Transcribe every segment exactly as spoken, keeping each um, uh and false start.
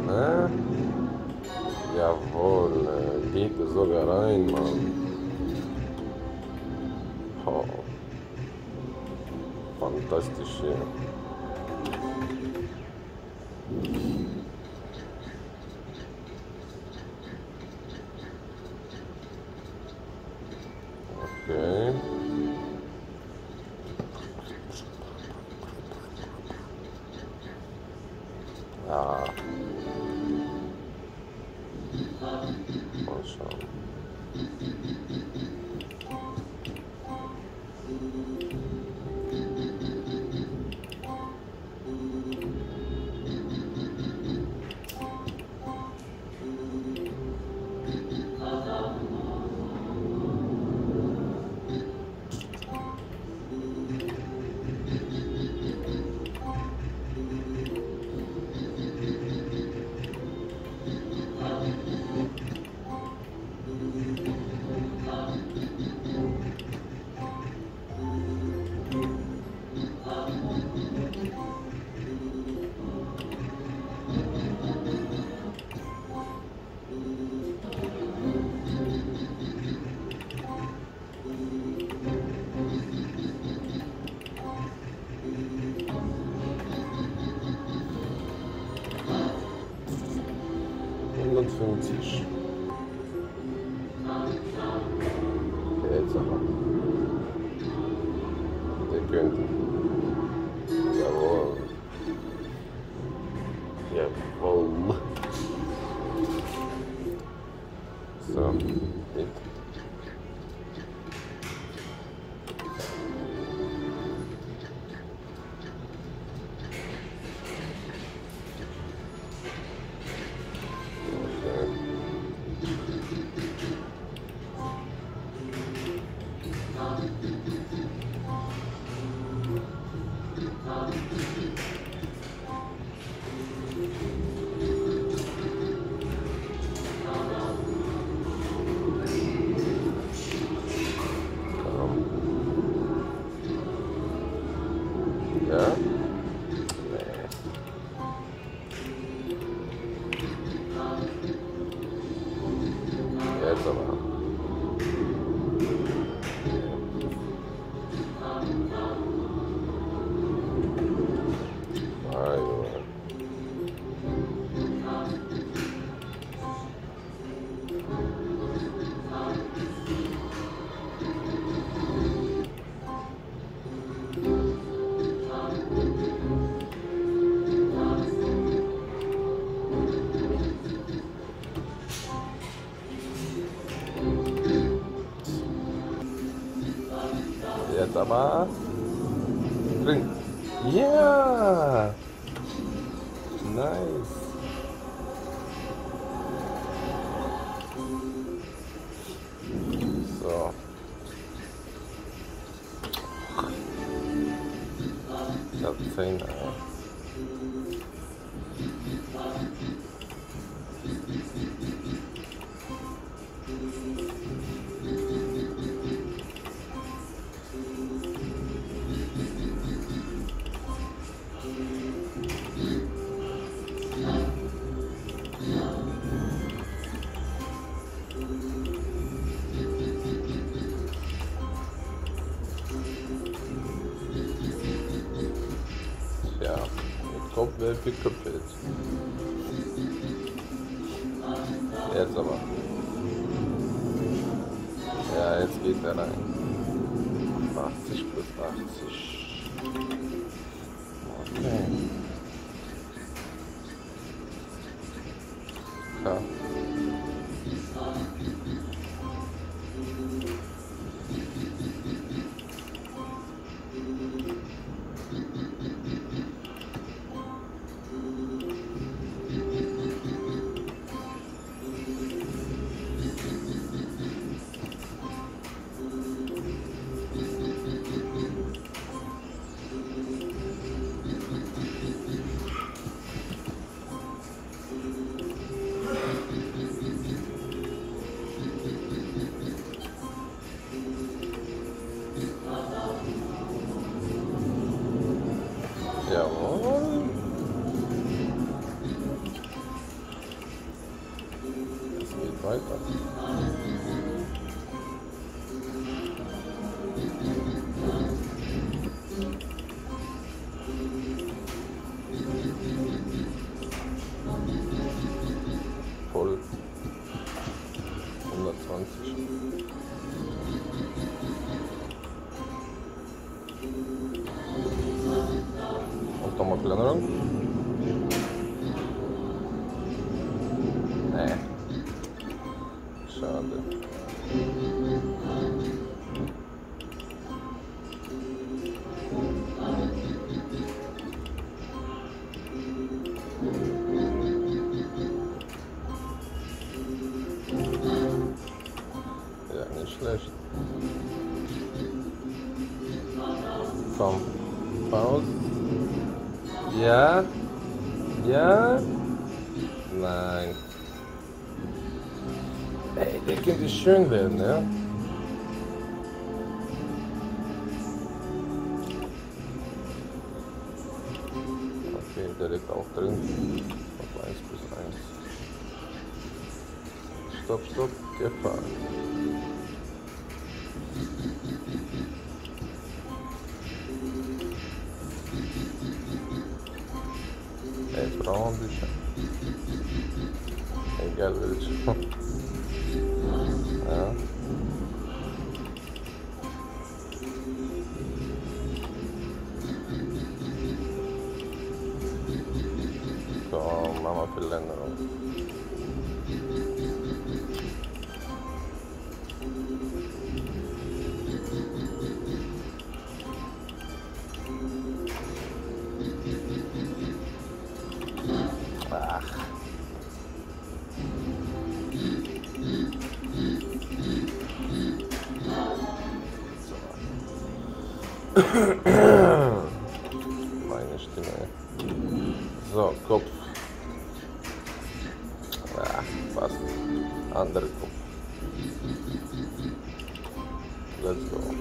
Ne? Jawohl, äh, geht sogar rein, Mann. Oh. Fantastisch hier. Okay. Ja. Mal schauen. hundertfünfzig. Jetzt aber. Der könnte. Jawohl. Jawohl. So, mit. Ja? Nee. Jetzt aber. Also. Jetzt aber drin. Ja! Nice. So. Ich hab zehn. Ja, Kopfwelt für Kopfwelt. Jetzt aber. Ja, jetzt geht er rein. achtzig plus achtzig. Okay. Ja. weiter. Voll. hundertzwanzig. Und nochmal Verlängerung. Nee. Schade. Ja, nicht schlecht. Komm. Pause. Ja. Ja. Nein. Ey, der könnte schön werden, ja? Okay, der liegt auch drin. Auf eins plus eins. Stopp, stopp, gefahren. Ey, Frauen sicher. Egal welche. Ja. Komm, machen wir Verlängerung. Ach. Meine Stimme. So, Kopf. Ja, fast. Andere Kopf. Let's go.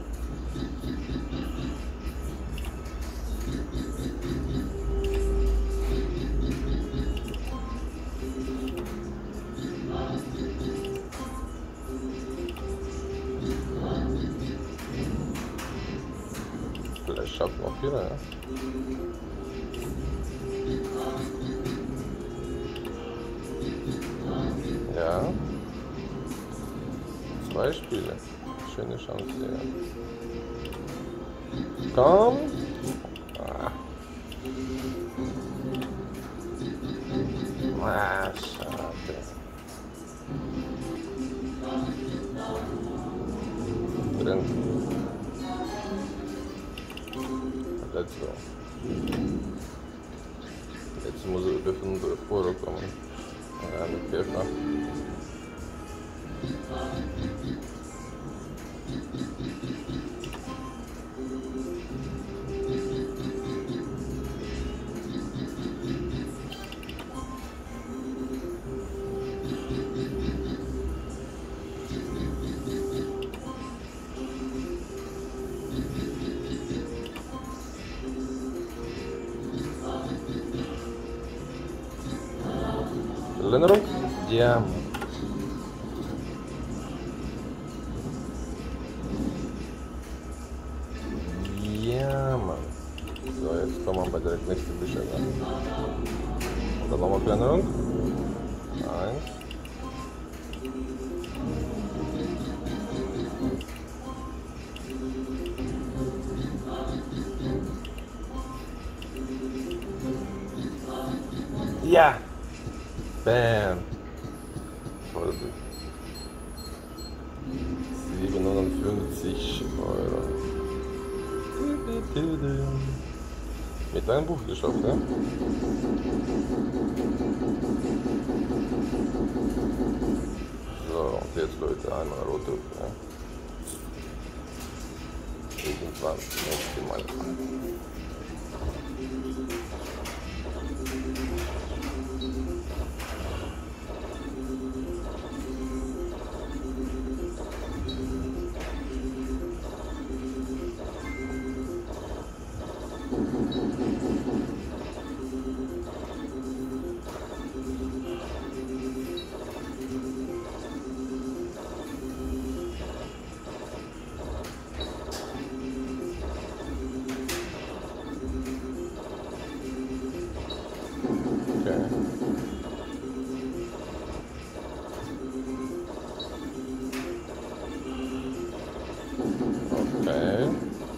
Vielleicht schafft noch wieder, ja. Ja. Zwei Spiele. Schöne Chance, ja. Komm. Ah. Ah, schade. Drin. Let's go. Jetzt muss er dürfen vorkommen. Ja, mit Käfer. Verlängerung? Ja. Ja, Mann. So, jetzt kommen wir bei direkt nächste Bücher an. Und dann nochmal Verlängerung. Eins. Ja! Bam! Voll gut. siebenundfünfzig Euro. Mit einem Buch geschafft, ne? So, und jetzt Leute, einmal rot drücken, ne? Irgendwann, nächste Mal. Okay. Okay.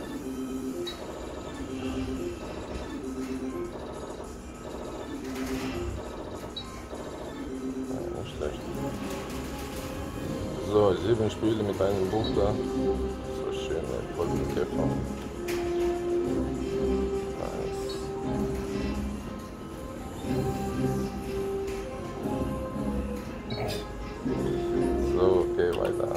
Ja, nicht schlecht. So, sieben Spiele mit einem Buch da. So schön, voll mit T V. Nice. So, okay, weiter.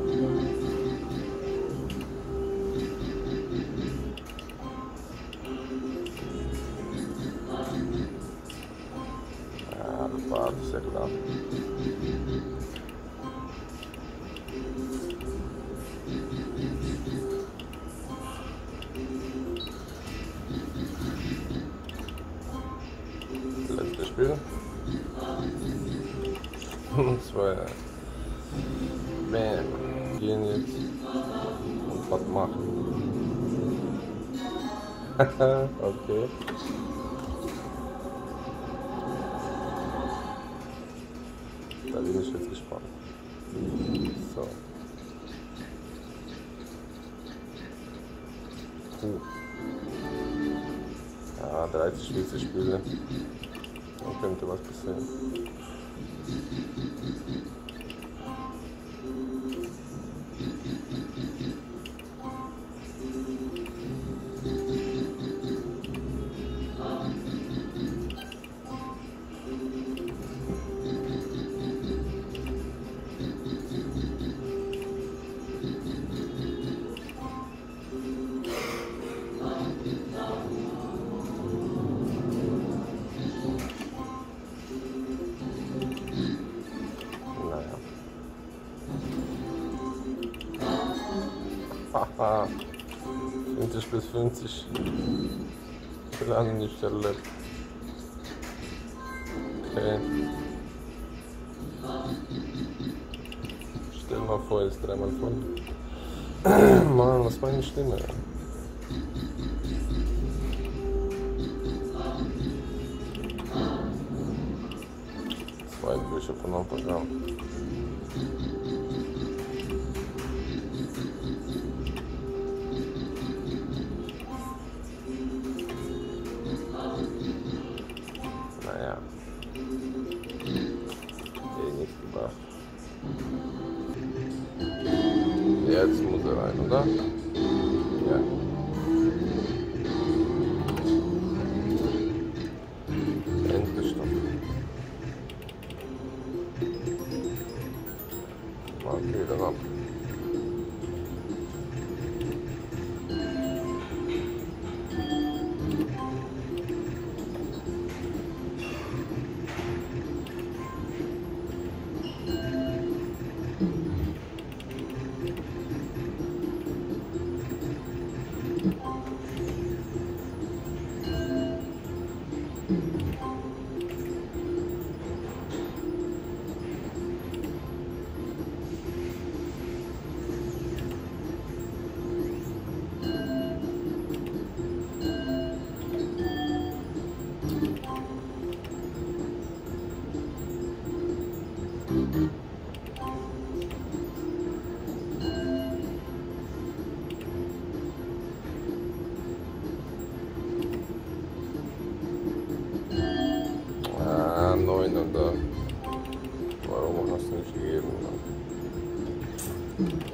Ja, das war alles sehr klar. Letztes Spiel. Zwei. Bam. Gehen jetzt und was machen. Okay. Da bin ich jetzt gespannt. So. Uh. Ja, dreißig, vierzig Spiele. Dann könnte was passieren. Haha, fünfzig bis fünfzig. Lange nicht erlebt. Okay. Stell mal vor, jetzt dreimal von. Mann, was war meine Stimme? Zwei Bücher von einem Programm. Naja. Eh nicht gebracht. Jetzt muss er rein, oder? Ja. Endlich doch. Okay, dann ab. Ah, neun oder? Warum hast du nicht gegeben?